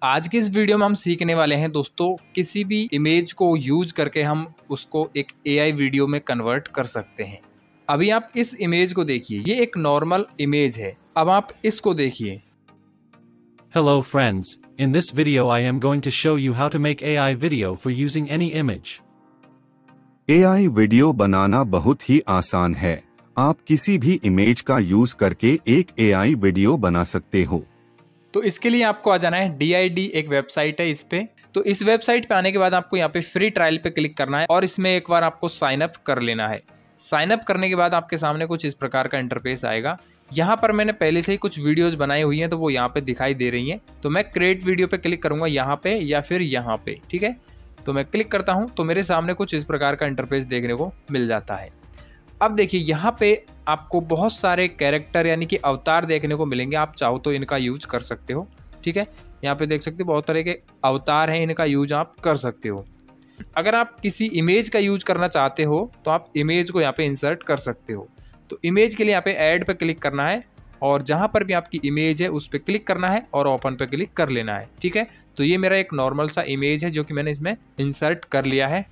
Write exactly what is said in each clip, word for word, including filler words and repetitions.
आज की इस वीडियो में हम सीखने वाले हैं दोस्तों, किसी भी इमेज को यूज करके हम उसको एक एआई वीडियो में कन्वर्ट कर सकते हैं। अभी आप इस इमेज को देखिए, ये एक नॉर्मल इमेज है। अब आप इसको देखिए। Hello friends, in this video I am going to show you how to make A I video for using any image. A I video बनाना बहुत ही आसान है। आप किसी भी इमेज का यूज करके एक ए आई वीडियो बना सकते हो। तो इसके लिए आपको आ जाना है डी आई डी, एक वेबसाइट है इस पे। तो इस वेबसाइट पे आने के बाद आपको यहाँ पे फ्री ट्रायल पे क्लिक करना है और इसमें एक बार आपको साइन अप कर लेना है। साइन अप करने के बाद आपके सामने कुछ इस प्रकार का इंटरफेस आएगा। यहाँ पर मैंने पहले से ही कुछ वीडियोस बनाई हुई हैं, तो वो यहाँ पे दिखाई दे रही हैं। तो मैं क्रिएट वीडियो पे क्लिक करूंगा, यहाँ पे या फिर यहाँ पे, ठीक है। तो मैं क्लिक करता हूँ तो मेरे सामने कुछ इस प्रकार का इंटरफेस देखने को मिल जाता है। अब देखिए, यहाँ पे आपको बहुत सारे कैरेक्टर यानी कि अवतार देखने को मिलेंगे। आप चाहो तो इनका यूज कर सकते हो, ठीक है। यहाँ पे देख सकते हो बहुत तरह के अवतार हैं, इनका यूज आप कर सकते हो। अगर आप किसी इमेज का यूज करना चाहते हो तो आप इमेज को यहाँ पे इंसर्ट कर सकते हो। तो इमेज के लिए यहाँ पे ऐड पे क्लिक करना है और जहाँ पर भी आपकी इमेज है उस पर क्लिक करना है और ओपन पे क्लिक कर लेना है, ठीक है। तो ये मेरा एक नॉर्मल सा इमेज है जो कि मैंने इसमें इंसर्ट कर लिया है।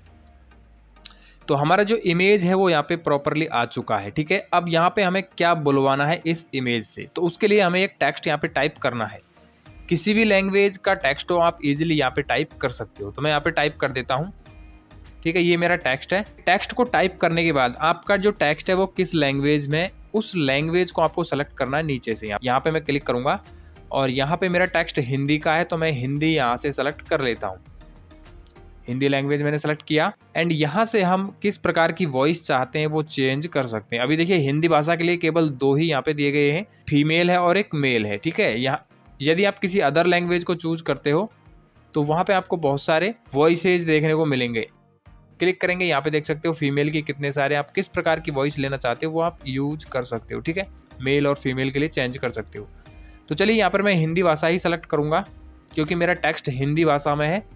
तो हमारा जो इमेज है वो यहाँ पे प्रॉपरली आ चुका है, ठीक है। अब यहाँ पे हमें क्या बुलवाना है इस इमेज से, तो उसके लिए हमें एक टेक्स्ट यहाँ पे टाइप करना है। किसी भी लैंग्वेज का टेक्स्ट हो आप इजीली यहाँ पे टाइप कर सकते हो। तो मैं यहाँ पे टाइप कर देता हूँ, ठीक है। ये मेरा टेक्स्ट है। टेक्स्ट को टाइप करने के बाद आपका जो टेक्स्ट है वो किस लैंग्वेज में, उस लैंग्वेज को आपको सेलेक्ट करना है नीचे से। यहाँ पे मैं क्लिक करूंगा और यहाँ पे मेरा टेक्स्ट हिंदी का है, तो मैं हिंदी यहाँ से सेलेक्ट कर लेता हूँ। हिंदी लैंग्वेज मैंने सेलेक्ट किया एंड यहाँ से हम किस प्रकार की वॉइस चाहते हैं वो चेंज कर सकते हैं। अभी देखिए, हिंदी भाषा के लिए केवल दो ही यहाँ पे दिए गए हैं, फीमेल है और एक मेल है, ठीक है। यहाँ यदि आप किसी अदर लैंग्वेज को चूज करते हो तो वहाँ पे आपको बहुत सारे वॉइसेज देखने को मिलेंगे। क्लिक करेंगे, यहाँ पे देख सकते हो फीमेल की कितने सारे, आप किस प्रकार की वॉइस लेना चाहते हो वो आप यूज कर सकते हो, ठीक है। मेल और फीमेल के लिए चेंज कर सकते हो। तो चलिए, यहाँ पर मैं हिंदी भाषा ही सेलेक्ट करूंगा क्योंकि मेरा टेक्स्ट हिंदी भाषा में है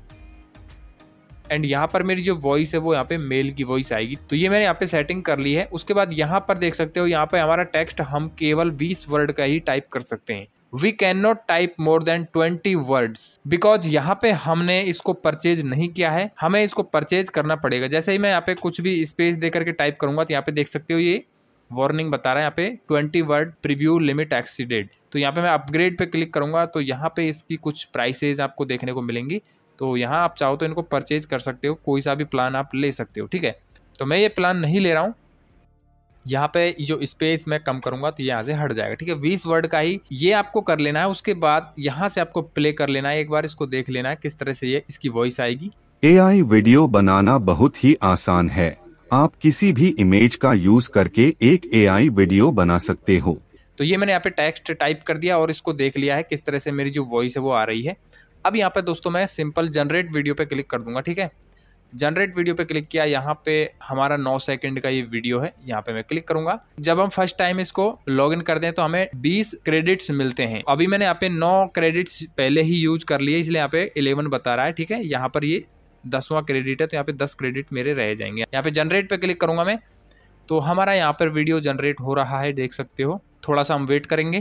एंड यहाँ पर मेरी जो वॉइस है वो यहाँ पे मेल की वॉइस आएगी। तो ये मैंने यहाँ पे सेटिंग कर ली है। उसके बाद यहाँ पर देख सकते हो, यहाँ पे हमारा टेक्स्ट हम केवल बीस वर्ड का ही टाइप कर सकते हैं। We can not type more than twenty words because यहाँ पे हमने इसको परचेज नहीं किया है, हमें इसको परचेज करना पड़ेगा। जैसे ही मैं यहाँ पे कुछ भी स्पेस दे करके टाइप करूंगा तो यहाँ पे देख सकते हो ये वार्निंग बता रहा है यहाँ पे twenty word preview limit exceeded. तो यहाँ पे मैं अपग्रेड पे क्लिक करूंगा तो यहाँ पे इसकी कुछ प्राइसेज आपको देखने को मिलेंगी। तो यहाँ आप चाहो तो इनको परचेज कर सकते हो, कोई सा भी प्लान आप ले सकते हो, ठीक है। तो मैं ये प्लान नहीं ले रहा हूँ। यहाँ पे जो स्पेस मैं कम करूंगा तो यहाँ से हट जाएगा, ठीक है। बीस वर्ड का ही ये आपको कर लेना है। उसके बाद यहाँ से आपको प्ले कर लेना है, एक बार इसको देख लेना है किस तरह से ये इसकी वॉइस आएगी। ए आई वीडियो बनाना बहुत ही आसान है। आप किसी भी इमेज का यूज करके एक ए आई वीडियो बना सकते हो। तो ये मैंने यहाँ पे टेक्स्ट टाइप कर दिया और इसको देख लिया है किस तरह से मेरी जो वॉइस है वो आ रही है। अब यहाँ पे दोस्तों मैं सिंपल जनरेट वीडियो पे क्लिक कर दूंगा, ठीक है। जनरेट वीडियो पे क्लिक किया, यहाँ पे हमारा नौ सेकंड का ये वीडियो है, यहाँ पे मैं क्लिक करूंगा। जब हम फर्स्ट टाइम इसको लॉगिन करते हैं तो हमें बीस क्रेडिट्स मिलते हैं। अभी मैंने यहाँ पे नौ क्रेडिट्स पहले ही यूज कर लिए, इसलिए यहाँ पे इलेवन बता रहा है, ठीक है। यहाँ पर ये दसवां क्रेडिट है तो यहाँ पे दस क्रेडिट मेरे रह जाएंगे। यहाँ पे जनरेट पे क्लिक करूंगा मैं, तो हमारा यहाँ पर वीडियो जनरेट हो रहा है, देख सकते हो। थोड़ा सा हम वेट करेंगे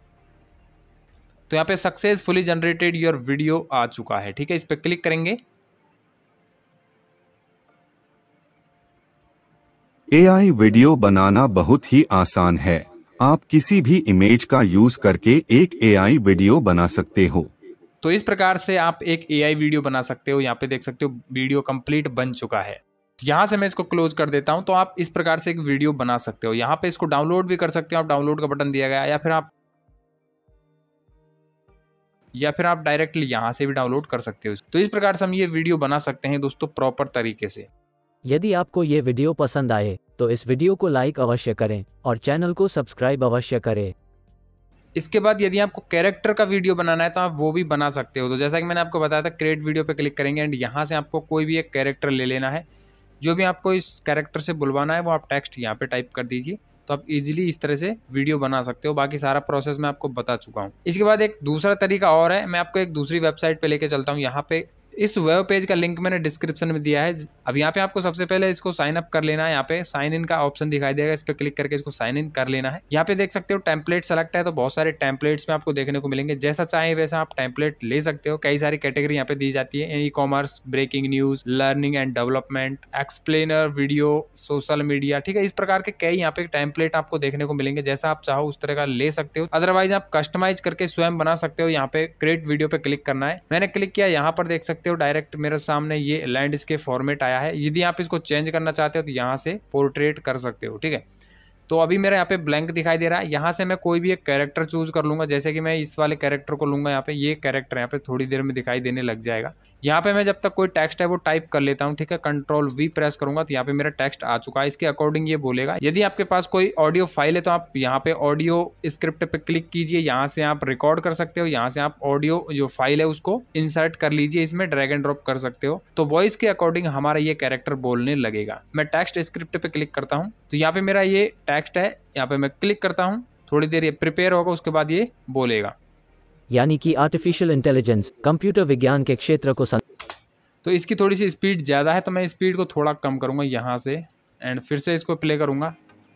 तो यहाँ पे सक्सेसफुली जनरेटेड योर वीडियो आ चुका है, ठीक है। इस पे क्लिक करेंगे। ए आई वीडियो बनाना बहुत ही आसान है। आप किसी भी इमेज का यूज करके एक ए आई वीडियो बना सकते हो। तो इस प्रकार से आप एक ए आई वीडियो बना सकते हो। यहाँ पे देख सकते हो वीडियो कंप्लीट बन चुका है। यहाँ से मैं इसको क्लोज कर देता हूँ। तो आप इस प्रकार से एक वीडियो बना सकते हो। यहाँ पे इसको डाउनलोड भी कर सकते हो, आप डाउनलोड का बटन दिया गया है, या फिर आप या फिर आप डायरेक्टली यहाँ से भी डाउनलोड कर सकते हो। तो इस प्रकार से हम ये वीडियो बना सकते हैं दोस्तों प्रॉपर तरीके से। यदि आपको ये वीडियो पसंद आए तो इस वीडियो को लाइक अवश्य करें और चैनल को सब्सक्राइब अवश्य करें। इसके बाद यदि आपको कैरेक्टर का वीडियो बनाना है तो आप वो भी बना सकते हो। तो जैसा कि मैंने आपको बताया था, क्रिएट वीडियो पे क्लिक करेंगे एंड यहाँ से आपको कोई भी एक कैरेक्टर ले लेना है। जो भी आपको इस कैरेक्टर से बुलवाना है वो आप टेक्स्ट यहाँ पे टाइप कर दीजिए, तो आप इजीली इस तरह से वीडियो बना सकते हो। बाकी सारा प्रोसेस मैं आपको बता चुका हूँ। इसके बाद एक दूसरा तरीका और है, मैं आपको एक दूसरी वेबसाइट पे लेके चलता हूँ। यहाँ पे इस वेब पेज का लिंक मैंने डिस्क्रिप्शन में दिया है। अब यहाँ पे आपको सबसे पहले इसको साइन अप कर लेना है। यहाँ पे साइन इन का ऑप्शन दिखाई देगा, इस पर क्लिक करके इसको साइन इन कर लेना है। यहाँ पे देख सकते हो टेम्पलेट सेलेक्ट है, तो बहुत सारे टेम्पलेट्स में आपको देखने को मिलेंगे। जैसा चाहे वैसा आप टेम्पलेट ले सकते हो। कई सारी कैटेगरी यहाँ पे दी जाती है, e commerce, breaking news, learning and development, explainer, video, social media, ठीक है। इस प्रकार के कई यहाँ पे टेम्पलेट आपको देखने को मिलेंगे। जैसा आप चाहो उस तरह का ले सकते हो। अदरवाइज आप कस्टमाइज करके स्वयं बना सकते हो। यहाँ पे क्रिएट वीडियो पे क्लिक करना है। मैंने क्लिक किया, यहाँ पर देख सकते हो डायरेक्ट मेरे सामने ये लैंडस्केप फॉर्मेट आया है। यदि आप इसको चेंज करना चाहते हो तो यहाँ से पोर्ट्रेट कर सकते हो, ठीक है। तो अभी मेरा यहाँ पे ब्लैंक दिखाई दे रहा है। यहाँ से मैं कोई भी एक कैरेक्टर चूज कर लूंगा। जैसे कि मैं इस वाले कैरेक्टर को लूंगा। यहाँ पे ये कैरेक्टर यहाँ पे थोड़ी देर में दिखाई देने लग जाएगा। यहाँ पे मैं जब तक कोई टेक्स्ट है वो टाइप कर लेता हूँ, ठीक है। कंट्रोल वी प्रेस करूंगा तो यहाँ पे मेरा टेक्स्ट आ चुका है। इसके अकॉर्डिंग ये बोलेगा। यदि आपके पास कोई ऑडियो फाइल है तो आप यहाँ पे ऑडियो स्क्रिप्ट पे क्लिक कीजिए। यहाँ से आप रिकॉर्ड कर सकते हो। यहाँ से आप ऑडियो जो फाइल है उसको इंसर्ट कर लीजिए, इसमें ड्रैग एंड ड्रॉप कर सकते हो। तो वॉइस के अकॉर्डिंग हमारा ये कैरेक्टर बोलने लगेगा। मैं टेक्स्ट स्क्रिप्ट पे क्लिक करता हूँ तो यहाँ पे मेरा ये टेक्स्ट है। यहाँ पे मैं क्लिक करता हूँ, थोड़ी देर ये प्रिपेयर होगा, उसके बाद ये बोलेगा। यानी कि आर्टिफिशियल इंटेलिजेंस कंप्यूटर विज्ञान के क्षेत्र को सं... तो इसकी थोड़ी सी स्पीड ज़्यादा है तो मैं स्पीड को थोड़ा कम करूँगा यहाँ से, एंड फिर से इसको प्ले करूँगा।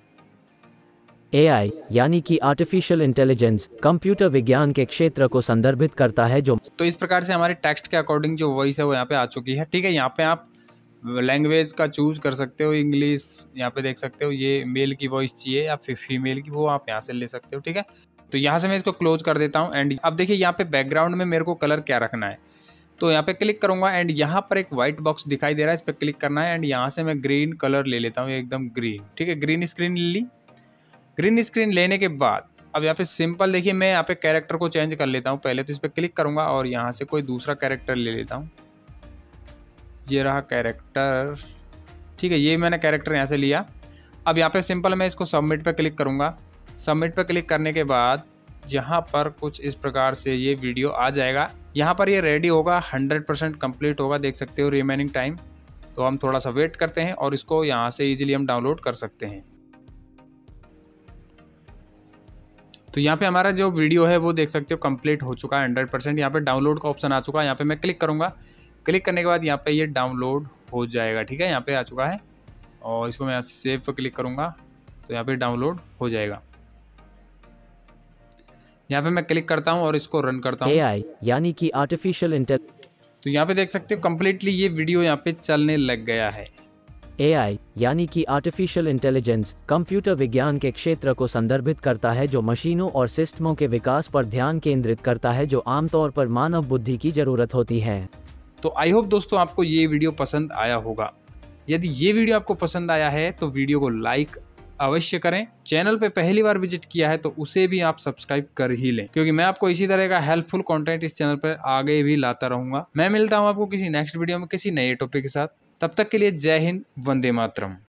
एआई यानी कि आर्टिफिशियल इंटेलिजेंस कंप्यूटर विज्ञान के क्षेत्र को संदर्भित करता है जो तो इस प्रकार से हमारे टेक्स्ट के अकॉर्डिंग जो वॉइस है वो यहाँ पे आ चुकी है, ठीक है। यहाँ पे आप लैंग्वेज का चूज कर सकते हो। इंग्लिश यहाँ पे देख सकते हो, ये मेल की वॉइस चाहिए या फिर फीमेल की, वो आप यहाँ से ले सकते हो, ठीक है। तो यहाँ से मैं इसको क्लोज कर देता हूँ। एंड अब देखिए यहाँ पे बैकग्राउंड में मेरे को कलर क्या रखना है, तो यहाँ पे क्लिक करूंगा एंड यहाँ पर एक व्हाइट बॉक्स दिखाई दे रहा है, इस पर क्लिक करना है। एंड यहाँ से मैं ग्रीन कलर ले लेता हूँ, एकदम ग्रीन, ठीक है। ग्रीन स्क्रीन ले ली। ग्रीन स्क्रीन लेने के बाद अब यहाँ पे सिंपल देखिए, मैं यहाँ पे कैरेक्टर को चेंज कर लेता हूँ। पहले तो इस पर क्लिक करूंगा और यहाँ से कोई दूसरा कैरेक्टर ले लेता हूँ। ये रहा कैरेक्टर, ठीक है। ये मैंने कैरेक्टर यहाँ से लिया। अब यहाँ पे सिंपल मैं इसको सबमिट पे क्लिक करूँगा। सबमिट पे क्लिक करने के बाद यहाँ पर कुछ इस प्रकार से ये वीडियो आ जाएगा। यहाँ पर ये रेडी होगा, हंड्रेड परसेंट कंप्लीट होगा, देख सकते हो रिमेनिंग टाइम। तो हम थोड़ा सा वेट करते हैं और इसको यहाँ से इजीली हम डाउनलोड कर सकते हैं। तो यहाँ पे हमारा जो वीडियो है वो देख सकते हो कंप्लीट हो चुका है हंड्रेड परसेंट। यहाँ पे डाउनलोड का ऑप्शन आ चुका है। यहाँ पे मैं क्लिक करूँगा। क्लिक करने के बाद यहाँ पे ये डाउनलोड हो जाएगा, ठीक है। यहाँ पे आ चुका है और इसको मैं यहाँ से सेव पे क्लिक करूँगा तो यहाँ पे डाउनलोड हो जाएगा। यहाँ पे मैं क्लिक करता हूँ और इसको रन करता हूँ। एआई यानी कि आर्टिफिशियल इंटेल तो यहाँ पे देख सकते हो कम्प्लीटली ये वीडियो यहाँ पे चलने लग गया है। एआई यानी कि आर्टिफिशियल इंटेलिजेंस कंप्यूटर विज्ञान के क्षेत्र को संदर्भित करता है जो मशीनों और सिस्टमों के विकास पर ध्यान केंद्रित करता है जो आमतौर पर मानव बुद्धि की जरूरत होती है। तो आई होप दोस्तों आपको ये वीडियो पसंद आया होगा। यदि ये वीडियो आपको पसंद आया है तो वीडियो को लाइक अवश्य करें। चैनल पे पहली बार विजिट किया है तो उसे भी आप सब्सक्राइब कर ही लें, क्योंकि मैं आपको इसी तरह का हेल्पफुल कंटेंट इस चैनल पर आगे भी लाता रहूंगा। मैं मिलता हूं आपको किसी नेक्स्ट वीडियो में किसी नए टॉपिक के साथ। तब तक के लिए जय हिंद, वंदे मातरम।